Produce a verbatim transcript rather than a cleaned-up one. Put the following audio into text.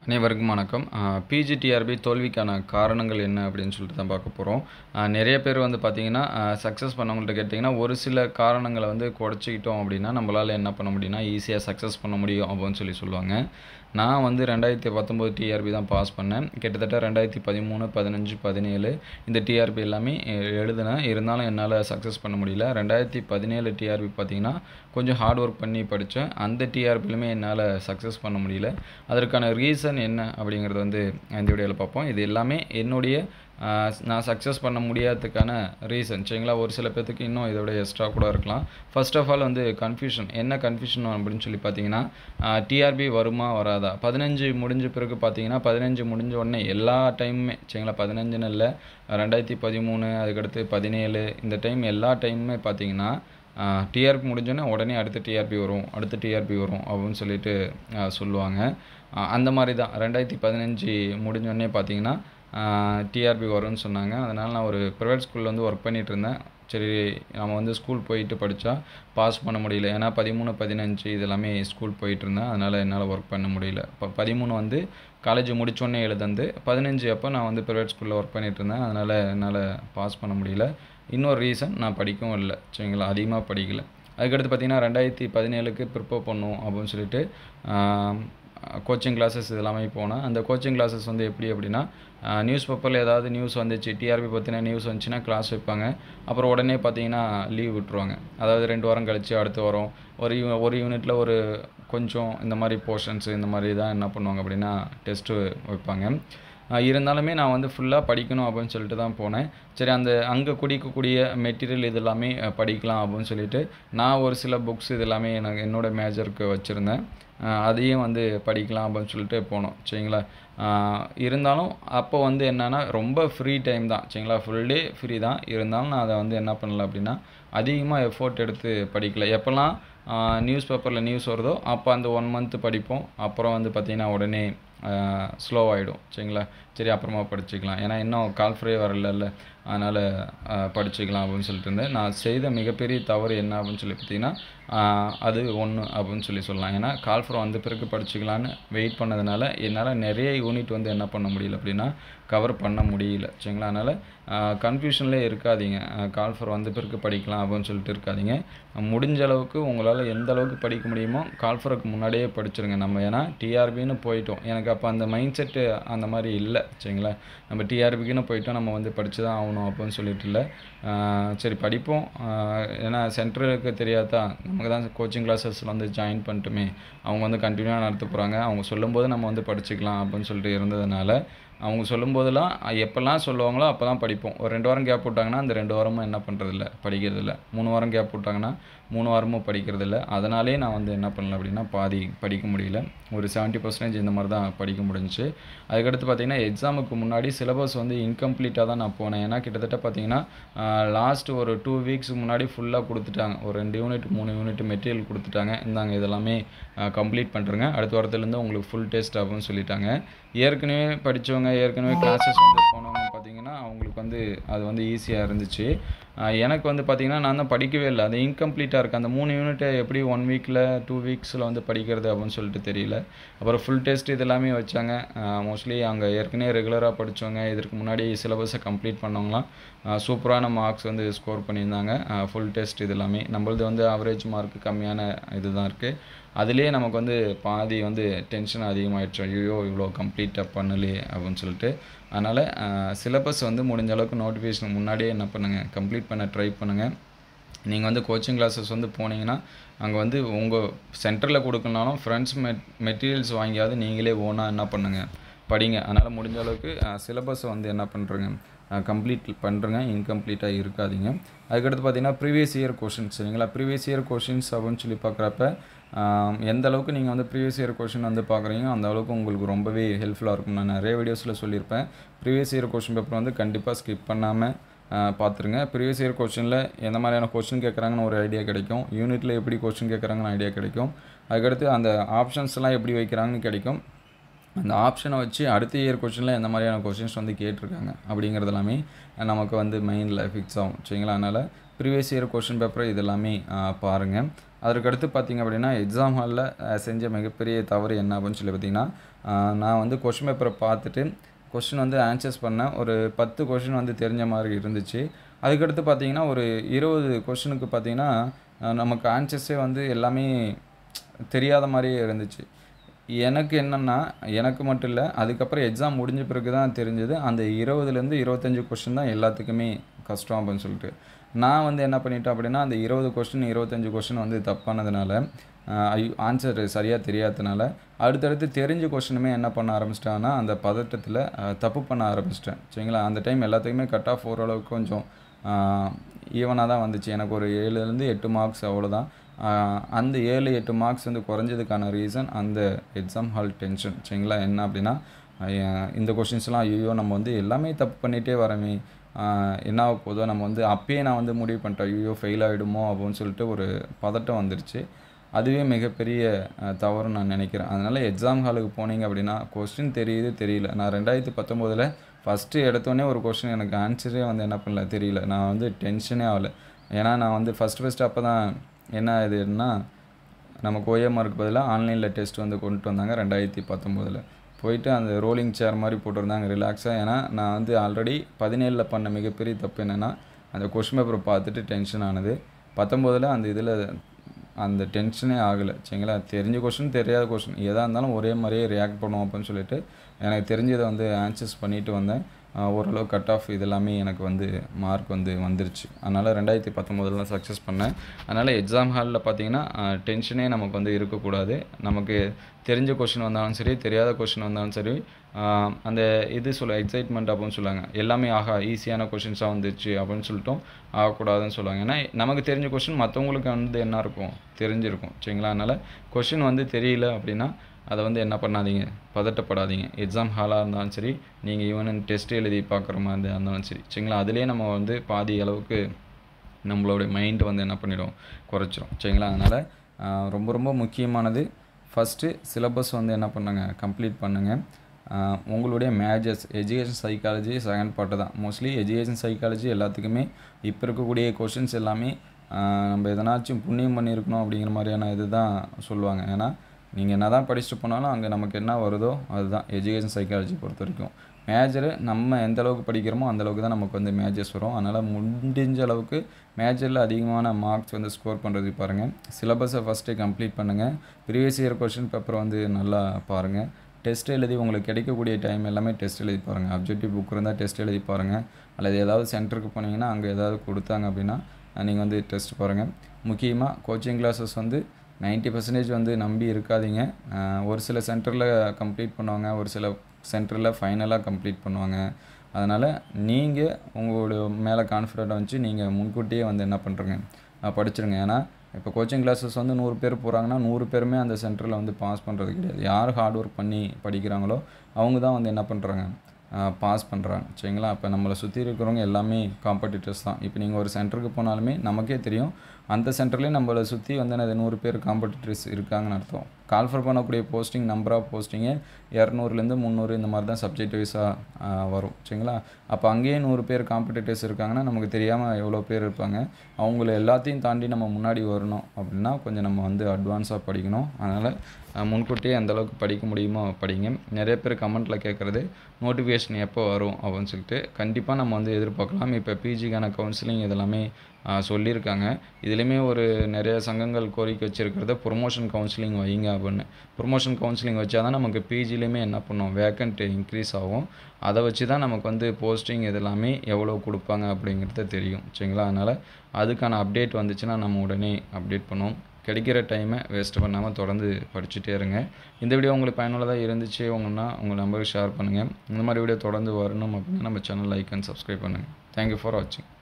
அனைவருக்கும் வணக்கம். பிஜிடிஆர்பி தோல்விக்கான காரணங்கள் என்ன அப்படின்னு சொல்லிட்டு தான் பார்க்க போகிறோம். நிறைய பேர் வந்து பார்த்திங்கன்னா சக்ஸஸ் பண்ணவங்கள்ட்ட கேட்டிங்கன்னா ஒரு சில காரணங்களை வந்து குறைச்சிக்கிட்டோம் அப்படின்னா நம்மளால் என்ன பண்ண முடியும்னா ஈஸியாக சக்ஸஸ் பண்ண முடியும் அப்படின்னு சொல்லி சொல்லுவாங்க. நான் வந்து ரெண்டாயிரத்தி பத்தொம்போது டிஆர்பி தான் பாஸ் பண்ணேன். கிட்டத்தட்ட ரெண்டாயிரத்தி பதிமூணு பதினஞ்சு பதினேழு இந்த டிஆர்பி எல்லாமே எழுதினேன். இருந்தாலும் என்னால் சக்ஸஸ் பண்ண முடியல. ரெண்டாயிரத்தி பதினேழு டிஆர்பி பார்த்திங்கன்னா கொஞ்சம் ஹார்ட் ஒர்க் பண்ணி படித்தேன். அந்த டிஆர்பிலுமே என்னால் சக்ஸஸ் பண்ண முடியல. அதற்கான ரீசன் என்ன அப்படிங்கிறது வந்து இந்த வீடியோவில் பார்ப்போம். இது எல்லாமே என்னுடைய நான் சக்ஸஸ் பண்ண முடியாததுக்கான ரீசன் சரிங்களா. ஒரு சில பேர்த்துக்கு இன்னும் இதோட எக்ஸ்ட்ரா கூட இருக்கலாம். ஃபர்ஸ்ட் ஆஃப் ஆல் வந்து கன்ஃபியூஷன் என்ன கன்ஃபியூஷன் அப்படின்னு சொல்லி பார்த்தீங்கன்னா டிஆர்பி வருமா வராதா. பதினஞ்சு முடிஞ்ச பிறகு பார்த்தீங்கன்னா பதினஞ்சு முடிஞ்ச உடனே எல்லா டைமுமே சரிங்களா, பதினஞ்சுன்னு இல்லை, ரெண்டாயிரத்தி பதிமூணு அதுக்கடுத்து பதினேழு இந்த டைம் எல்லா டைமுமே பார்த்தீங்கன்னா டிஆர்பி முடிஞ்சோடனே உடனே அடுத்த டிஆர்பி வரும் அடுத்த டிஆர்பி வரும் அப்படின்னு சொல்லிட்டு சொல்லுவாங்க. அந்த மாதிரி தான் ரெண்டாயிரத்தி பதினஞ்சு முடிஞ்சோடனே பார்த்தீங்கன்னா டிஆர்பி வரும்னு சொன்னாங்க. அதனால் நான் ஒரு ப்ரைவேட் ஸ்கூலில் வந்து ஒர்க் பண்ணிகிட்டு இருந்தேன். சரி நம்ம வந்து ஸ்கூல் போயிட்டு படித்தா பாஸ் பண்ண முடியல. ஏன்னா பதிமூணு பதினஞ்சு இதெல்லாமே ஸ்கூல் போயிட்டு இருந்தேன். அதனால் என்னால் ஒர்க் பண்ண முடியல. இப்போ பதிமூணு வந்து காலேஜ் முடித்தோடனே எழுதந்து பதினஞ்சு அப்போ நான் வந்து ப்ரைவேட் ஸ்கூலில் ஒர்க் பண்ணிகிட்டு இருந்தேன். அதனால் என்னால் பாஸ் பண்ண முடியல. இன்னொரு ரீசன் நான் படிக்கவும் இல்லை சரிங்களா, அதிகமாக படிக்கலை. அதுக்கடுத்து பார்த்திங்கன்னா ரெண்டாயிரத்தி பதினேழுக்கு ப்ரிப்பேர் பண்ணும் அப்படின்னு சொல்லிட்டு கோச்சிங் கிளாஸஸ் இதெல்லாமே போனேன். அந்த கோச்சிங் கிளாஸஸ் வந்து எப்படி அப்படின்னா நியூஸ் பேப்பரில் ஏதாவது நியூஸ் வந்துச்சு, டிஆர்பி பற்றின நியூஸ் வந்துச்சுன்னா கிளாஸ் வைப்பாங்க. அப்புறம் உடனே பார்த்தீங்கன்னா லீவ் விட்டுருவாங்க. அதாவது ரெண்டு வாரம் கழித்து அடுத்து வரும் ஒரு யூ ஒரு யூனிட்டில் ஒரு கொஞ்சம் இந்த மாதிரி போர்ஷன்ஸு இந்த மாதிரி தான் என்ன பண்ணுவாங்க அப்படின்னா டெஸ்ட்டு வைப்பாங்க. இருந்தாலுமே நான் வந்து ஃபுல்லாக படிக்கணும் அப்படின்னு சொல்லிட்டு தான் போனேன். சரி அந்த அங்கே குடிக்கக்கூடிய மெட்டீரியல் இது எல்லாமே படிக்கலாம் அப்படின்னு சொல்லிட்டு நான் ஒரு சில புக்ஸ் இது எல்லாமே எனக்கு என்னோடய மேஜருக்கு வச்சுருந்தேன். அதையும் வந்து படிக்கலாம் அப்படின்னு சொல்லிட்டு போனோம் சரிங்களா. இருந்தாலும் அப்போ வந்து என்னென்னா ரொம்ப ஃப்ரீ டைம் தான் சரிங்களா, ஃபுல் டே ஃப்ரீ தான். இருந்தாலும் நான் அதை வந்து என்ன பண்ணல அப்படின்னா அதிகமாக எஃபோர்ட் எடுத்து படிக்கலை. எப்போல்லாம் நியூஸ் பேப்பரில் நியூஸ் வருதோ அப்போ அந்த ஒன் மந்த்து படிப்போம். அப்புறம் வந்து பார்த்திங்கன்னா உடனே ஸ்லோவாகிடும் சரிங்களா. சரி அப்புறமா படிச்சுக்கலாம், ஏன்னா இன்னும் கால் ஃப்ரீ வரல, அதனால் படிச்சுக்கலாம் அப்படின்னு சொல்லிட்டு இருந்தேன். நான் செய்த மிகப்பெரிய தவறு என்ன அப்படின்னு சொல்லி பார்த்திங்கன்னா அது ஒன்று அப்படின்னு சொல்லி சொல்லலாம். ஏன்னா கால் ஃப்ரோ வந்த பிறகு படிச்சுக்கலான்னு வெயிட் பண்ணதுனால என்னால் நிறைய யூனிட் வந்து என்ன பண்ண முடியல அப்படின்னா கவர் பண்ண முடியல சரிங்களா. அதனால் கன்ஃபியூஷன்லேயே இருக்காதீங்க. கால் ஃப்ரோ வந்த பிறகு படிக்கலாம் அப்படின்னு சொல்லிட்டு இருக்காதீங்க. முடிஞ்ச அளவுக்கு உங்களால் எந்த அளவுக்கு படிக்க முடியுமோ கால் ஃப்ரோக்கு முன்னாடியே படிச்சுருங்க. நம்ம ஏன்னா டிஆர்பின்னு போயிட்டோம், எனக்கு அப்போ அந்த மைண்ட் செட்டு அந்த மாதிரி இல்லை சரிங்களா. நம்ம டிஆர்பிக்குன்னு போயிட்டோம், நம்ம வந்து படித்து தான் ஆகணும் அப்படின்னு சொல்லிட்டு இல்லை. சரி படிப்போம், ஏன்னா சென்டருக்கு தெரியாதா, நமக்கு தான் கோச்சிங் கிளாஸஸில் வந்து ஜாயின் பண்ணிட்டுமே அவங்க வந்து கண்டினியூவாக நடத்த போகிறாங்க, அவங்க சொல்லும்போது நம்ம வந்து படிச்சுக்கலாம் அப்படின்னு சொல்லிட்டு இருந்ததுனால அவங்க சொல்லும்போதெல்லாம் எப்போல்லாம் சொல்லுவாங்களோ அப்போ தான் படிப்போம். ஒரு ரெண்டு வாரம் கேப் விட்டாங்கன்னா அந்த ரெண்டு வாரமும் என்ன பண்ணுறதில்ல, படிக்கிறதில்ல. மூணு வாரம் கேப் விட்டாங்கன்னா மூணு வாரமும் படிக்கிறதில்ல. அதனாலே நான் வந்து என்ன பண்ணல அப்படின்னா பாதி படிக்க முடியல. ஒரு செவன்ட்டி பர்சன்டேஜ் இந்த மாதிரி தான் படிக்க முடிஞ்சிச்சு. அதுக்கடுத்து பார்த்திங்கன்னா எக்ஸாமுக்கு முன்னாடி சிலபஸ் வந்து இன்கம்ப்ளீட்டாக தான் நான் போனேன். ஏன்னா கிட்டத்தட்ட பார்த்திங்கன்னா லாஸ்ட் ஒரு டூ வீக்ஸ் முன்னாடி ஃபுல்லாக கொடுத்துட்டாங்க. ஒரு ரெண்டு யூனிட் மூணு யூனிட் மெட்டீரியல் கொடுத்துட்டாங்க. இந்தாங்க இதெல்லாமே கம்ப்ளீட் பண்ணுறேங்க, அடுத்த வாரத்துலேருந்து உங்களுக்கு ஃபுல் டெஸ்ட் அப்படின்னு சொல்லிட்டாங்க. ஏற்கனவே படித்தவங்க ஏற்கனவே கிளாஸஸ் வந்து போனவங்க பார்த்திங்கன்னா அவங்களுக்கு வந்து அது வந்து ஈஸியாக இருந்துச்சு. எனக்கு வந்து பார்த்திங்கன்னா நான் தான் படிக்கவே இல்லை, அது இன்கம்ப்ளீட்டாக இருக்குது. அந்த மூணு யூனிட்டை எப்படி ஒன் வீக்கில் டூ வீக்ஸில் வந்து படிக்கிறது அப்படின்னு சொல்லிட்டு தெரியல. அப்புறம் ஃபுல் டெஸ்ட் இது எல்லாமே வச்சாங்க. மோஸ்ட்லி அங்கே ஏற்கனவே ரெகுலராக படித்தவங்க இதற்கு முன்னாடி சிலபஸை கம்ப்ளீட் பண்ணவங்களாம் சூப்பரான மார்க்ஸ் வந்து ஸ்கோர் பண்ணியிருந்தாங்க. ஃபுல் டெஸ்ட் இது எல்லாமே நம்மளது வந்து ஆவரேஜ் மார்க் கம்மியான இது தான் இருக்குது. அதுலேயே நமக்கு வந்து பாதி வந்து டென்ஷன் அதிகமாகிடுச்சு, ஐயோ இவ்வளோ கம்ப்ளீட்டாக பண்ணலையே அப்படின்னு சொல்லிட்டு. அதனால் சிலபஸ் வந்து முடிஞ்ச அளவுக்கு நோட்டிஃபிகேஷன் முன்னாடியே என்ன பண்ணுங்கள், கம்ப்ளீட் பண்ண ட்ரை பண்ணுங்கள். நீங்கள் வந்து கோச்சிங் கிளாஸஸ் வந்து போனீங்கன்னா அங்கே வந்து உங்கள் சென்டரில் கொடுக்கணுனாலும் ஃப்ரெண்ட்ஸ் மெட் மெட்டீரியல்ஸ் வாங்கியாவது நீங்களே ஓனாக என்ன பண்ணுங்கள் படிங்க. அதனால் முடிஞ்ச அளவுக்கு சிலபஸை வந்து என்ன பண்ணுறங்க கம்ப்ளீட் பண்ணுறங்க, இன்கம்ப்ளீட்டாக இருக்காதீங்க. அதுக்கடுத்து பார்த்திங்கன்னா ப்ரீவியஸ் இயர் கொஷின்ஸ் சரிங்களா. ப்ரீவியஸ் இயர் கொஷின்ஸ் அப்படின்னு சொல்லி பார்க்குறப்ப எந்த அளவுக்கு நீங்கள் வந்து ப்ரீவியஸ் இயர் கொஷின் வந்து பார்க்குறீங்க அந்த அளவுக்கு உங்களுக்கு ரொம்பவே ஹெல்ப்ஃபுல்லாக இருக்கும். நான் நிறைய வீடியோஸில் சொல்லியிருப்பேன். ப்ரீவியஸ் இயர் கொஷின் பேப்பர் வந்து கண்டிப்பாக ஸ்கிப் பண்ணாமல் பார்த்துருங்க. ப்ரீவியஸ் இயர் கொஷினில் எந்த மாதிரியான கொஷின் கேட்குறாங்கன்னு ஒரு ஐடியா கிடைக்கும். யூனிட்டில் எப்படி கொஷின் கேட்குறாங்கன்னு ஐடியா கிடைக்கும். அதுக்கடுத்து அந்த ஆப்ஷன்ஸ்லாம் எப்படி வைக்கிறாங்கன்னு கிடைக்கும். அந்த ஆப்ஷனை வச்சு அடுத்த இயர் கொஷினில் எந்த மாதிரியான கொஷின்ஸ் வந்து கேட்டிருக்காங்க அப்படிங்கிறது எல்லாமே நமக்கு வந்து மைண்டில் ஃபிக்ஸ் ஆகும் சரிங்களா. அதனால் ப்ரீவியஸ் இயர் கொஷின் பேப்பர் இது எல்லாமே பாருங்கள். அதற்கடுத்து பார்த்திங்க அப்படின்னா எக்ஸாம் ஹாலில் செஞ்ச மிகப்பெரிய தவறு என்ன அப்படின்னு சொல்லி பார்த்திங்கன்னா, நான் வந்து கொஷின் பேப்பரை பார்த்துட்டு கொஷின் வந்து ஆன்சர்ஸ் பண்ணேன். ஒரு பத்து கொஷின் வந்து தெரிஞ்ச மாதிரி இருந்துச்சு. அதுக்கடுத்து பார்த்திங்கன்னா ஒரு இருபது கொஷினுக்கு பார்த்திங்கன்னா நமக்கு ஆன்சர்ஸே வந்து எல்லாமே தெரியாத மாதிரியே இருந்துச்சு. எனக்கு என்னென்னா, எனக்கு மட்டும் இல்லை, அதுக்கப்புறம் எக்ஸாம் முடிஞ்ச பிறகு தான் தெரிஞ்சது அந்த இருபதுலேருந்து இருபத்தஞ்சி கொஷின் தான் எல்லாத்துக்குமே கஷ்டம் அப்படின்னு சொல்லிட்டு. நான் வந்து என்ன பண்ணிட்டேன் அப்படின்னா, அந்த இருபது கொஷின் இருபத்தஞ்சி கொஷின் வந்து தப்பானதுனால, ஐயோ ஆன்சர் சரியாக தெரியாததுனால அடுத்தடுத்து தெரிஞ்ச கொஷினுமே என்ன பண்ண ஆரம்பிச்சிட்டாங்கன்னா, அந்த பதட்டத்தில் தப்பு பண்ண ஆரம்பிச்சிட்டேன். சரிங்களா? அந்த டைம் எல்லாத்துக்குமே கட் ஆஃப் ஓரளவுக்கு கொஞ்சம் ஈவனாக தான் வந்துச்சு. எனக்கு ஒரு ஏழுலேருந்து எட்டு மார்க்ஸ் அவ்வளோதான். அந்த ஏழு எட்டு மார்க்ஸ் வந்து குறைஞ்சதுக்கான ரீசன் அந்த எக்ஸாம் ஹால் டென்ஷன். சரிங்களா? என்ன அப்படின்னா, இந்த கொஷின்ஸ்லாம் ஐயோ நம்ம வந்து எல்லாமே தப்பு பண்ணிகிட்டே வரமே, என்ன ஆக போதோ, நம்ம வந்து அப்பயே நான் வந்து முடிவு பண்ணிட்டேன் ஐயோ ஃபெயில் ஆகிடுமோ அப்படின்னு சொல்லிட்டு ஒரு பதட்டம் வந்துருச்சு. அதுவே மிகப்பெரிய தவறுன்னு நான் நினைக்கிறேன். அதனால் எக்ஸாம் ஹாலுக்கு போனீங்க அப்படின்னா கொஸ்டின் தெரியுது தெரியல. நான் ரெண்டாயிரத்தி பத்தொம்போதில் ஃபஸ்ட்டு எடுத்தோடனே ஒரு கொஸ்டின் எனக்கு ஆன்சரே வந்து என்ன பண்ணல தெரியல. நான் வந்து டென்ஷனே ஆகலை. ஏன்னா நான் வந்து ஃபஸ்ட்டு ஃபஸ்ட்டு அப்போ தான் என்ன இதுன்னா, நமக்கு ஓஎம்ஆருக்கு பதிலாக ஆன்லைனில் டெஸ்ட் வந்து கொண்டு வந்தாங்க ரெண்டாயிரத்தி பத்தொம்போதில். போயிட்டு அந்த ரோலிங் சேர் மாதிரி போட்டிருந்தாங்க ரிலாக்ஸாக. ஏன்னா நான் வந்து ஆல்ரெடி பதினேழில் பண்ண மிகப்பெரிய தப்பு என்னென்னா, அந்த கொஷின் பேப்பரை பார்த்துட்டு டென்ஷன் ஆனது. பத்தொம்போதில் அந்த இதில் அந்த டென்ஷனே ஆகலை. சரிங்களா? தெரிஞ்ச கொஷின் தெரியாத கொஷின் எதாக இருந்தாலும் ஒரே மாதிரியே ரியாக்ட் பண்ணுவோம் அப்படின்னு சொல்லிட்டு எனக்கு தெரிஞ்சதை வந்து ஆன்சர்ஸ் பண்ணிட்டு வந்தேன். ஓரளவு கட் ஆஃப் இதெல்லாமே எனக்கு வந்து மார்க் வந்து வந்துருச்சு. அதனால் ரெண்டாயிரத்தி பத்தொம்போதில் தான் சக்ஸஸ் பண்ணேன். அதனால் எக்ஸாம் ஹாலில் பார்த்திங்கன்னா டென்ஷனே நமக்கு வந்து இருக்கக்கூடாது. நமக்கு தெரிஞ்ச கொஷின் வந்தாலும் சரி, தெரியாத கொஷின் வந்தாலும் சரி, அந்த இது சொல்ல எக்ஸைட்மெண்ட் அப்படின்னு சொல்லுவாங்க. எல்லாமே ஆகா ஈஸியான கொஷின்ஸாக வந்துச்சு அப்படின்னு சொல்லிட்டோம் ஆகக்கூடாதுன்னு சொல்லுவாங்க. ஏன்னா நமக்கு தெரிஞ்ச கொஷின் மற்றவங்களுக்கு வந்து என்ன இருக்கும் தெரிஞ்சிருக்கும். சரிங்களா? அதனால் கொஷின் வந்து தெரியல அப்படின்னா அதை வந்து என்ன பண்ணாதீங்க, பதட்டப்படாதீங்க. எக்ஸாம் ஹாலாக இருந்தாலும் சரி, நீங்கள் ஈவன் டெஸ்ட் எழுதி பார்க்குற மாதிரி இருந்தாலும் சரி. சரிங்களா? அதுலேயே நம்ம வந்து பாதி அளவுக்கு நம்மளோடைய மைண்ட் வந்து என்ன பண்ணிடும், குறைச்சிரும். சரிங்களா? அதனால் ரொம்ப ரொம்ப முக்கியமானது ஃபஸ்ட்டு சிலபஸ் வந்து என்ன பண்ணுங்க, கம்ப்ளீட் பண்ணுங்கள். உங்களுடைய majors education psychology second part தான். மோஸ்ட்லி எஜுகேஷன் சைக்காலஜி எல்லாத்துக்குமே இப்போ இருக்கக்கூடிய கொஷின்ஸ் எல்லாமே நம்ம எதனாச்சும் புண்ணியம் பண்ணியிருக்கணும் அப்படிங்கிற மாதிரியான இது தான் சொல்லுவாங்க. ஏன்னா நீங்கள் என்ன தான் படிச்சுட்டு போனாலும் அங்கே நமக்கு என்ன வருதோ அதுதான் எஜுகேஷன் சைக்காலஜி பொறுத்த வரைக்கும். மேஜரு நம்ம எந்த அளவுக்கு படிக்கிறோமோ அந்தளவுக்கு தான் நமக்கு வந்து மேஜர்ஸ் வரும். அதனால் முடிஞ்ச அளவுக்கு மேஜரில் அதிகமான மார்க்ஸ் வந்து ஸ்கோர் பண்ணுறது பாருங்கள். சிலபஸை ஃபஸ்ட்டு கம்ப்ளீட் பண்ணுங்கள். ப்ரீவியஸ் இயர் கொஷின் பேப்பர் வந்து நல்லா பாருங்கள். டெஸ்ட் எழுதி உங்களுக்கு கிடைக்கக்கூடிய டைம் எல்லாமே டெஸ்ட் எழுதி பாருங்கள். அப்ஜெக்டிவ் புக் இருந்தால் டெஸ்ட் எழுதி பாருங்கள். அல்லது ஏதாவது சென்டருக்கு போனீங்கன்னா அங்கே ஏதாவது கொடுத்தாங்க அப்படின்னா நீங்கள் வந்து டெஸ்ட் பாருங்கள். முக்கியமாக கோச்சிங் கிளாஸஸ் வந்து நைன்ட்டி பர்சன்டேஜ் வந்து நம்பி இருக்காதீங்க. ஒரு சில சென்டரில் கம்ப்ளீட் பண்ணுவாங்க, ஒரு சில சென்டரில் ஃபைனலாக கம்ப்ளீட் பண்ணுவாங்க. அதனால் நீங்கள் உங்களோட மேலே கான்ஃபிடென்ட் வச்சு நீங்கள் முன்கூட்டியே வந்து என்ன பண்ணுறங்க, படிச்சிருங்க. ஏன்னா இப்போ கோச்சிங் கிளாஸஸ் வந்து நூறு பேர் போகிறாங்கன்னா நூறு பேருமே அந்த சென்டரில் வந்து பாஸ் பண்ணுறது கிடையாது. யார் ஹார்ட் ஒர்க் பண்ணி படிக்கிறாங்களோ அவங்க தான் வந்து என்ன பண்ணுறாங்க, பாஸ் பண்ணுறாங்க. சரிங்களா? அப்போ நம்மளை சுற்றி இருக்கிறவங்க எல்லாமே காம்படிட்டர்ஸ் தான். இப்போ நீங்கள் ஒரு சென்டருக்கு போனாலுமே நமக்கே தெரியும் அந்த சென்டர்லேயே நம்மளை சுற்றி வந்து அது நூறு பேர் காம்படிட்டர்ஸ் இருக்காங்கன்னு அர்த்தம். கால்ஃபர் பண்ணக்கூடிய போஸ்டிங் நம்பர் ஆஃப் போஸ்டிங்கு இரநூறுலேருந்து முந்நூறு இந்த மாதிரி தான் சப்ஜெக்ட் வைஸாக வரும். சரிங்களா? அப்போ அங்கேயே நூறு பேர் காம்படிட்டர்ஸ் இருக்காங்கன்னா நமக்கு தெரியாமல் எவ்வளோ பேர் இருப்பாங்க. அவங்கள எல்லாத்தையும் தாண்டி நம்ம முன்னாடி வரணும் அப்படின்னா கொஞ்சம் நம்ம வந்து அட்வான்ஸாக படிக்கணும். அதனால் முன்கூட்டியே அந்தளவுக்கு படிக்க முடியுமோ படிங்க. நிறைய பேர் கமெண்ட்டில் கேட்குறது நோட்டிஃபிகேஷன் எப்போ வரும் அப்படின்னு சொல்லிட்டு கண்டிப்பாக நம்ம வந்து எதிர்பார்க்கலாம். இப்போ பிஜிக்கான கவுன்சிலிங் இதெல்லாமே சொல்லியிருக்காங்க. இதுலேயுமே ஒரு நிறைய சங்கங்கள் கோரிக்கை வச்சுருக்கிறத ப்ரொமோஷன் கவுன்சிலிங் வைங்க அப்படின்னு. ப்ரொமோஷன் கவுன்சிலிங் வச்சா தான் நமக்கு பிஜிலையுமே என்ன பண்ணும், வேக்கண்ட் இன்க்ரீஸ் ஆகும். அதை வச்சு தான் நமக்கு வந்து போஸ்டிங் இதெல்லாமே எவ்வளோ கொடுப்பாங்க அப்படிங்கிறது தெரியும். சரிங்களா? அதனால் அதுக்கான அப்டேட் வந்துச்சுன்னா நம்ம உடனே அப்டேட் பண்ணுவோம். கிடைக்கிற டைமை வேஸ்ட் பண்ணாமல் தொடர்ந்து படிச்சுட்டே இருங்க. இந்த வீடியோ உங்களுக்கு பயனுள்ளதாக இருந்துச்சு உங்கன்னா உங்கள் நம்பருக்கு ஷேர் பண்ணுங்கள். இந்த மாதிரி வீடியோ தொடர்ந்து வரணும் அப்படின்னா நம்ம சேனல் லைக் அண்ட் சப்ஸ்கிரைப் பண்ணுங்கள். தேங்க்யூ ஃபார் வாட்சிங்.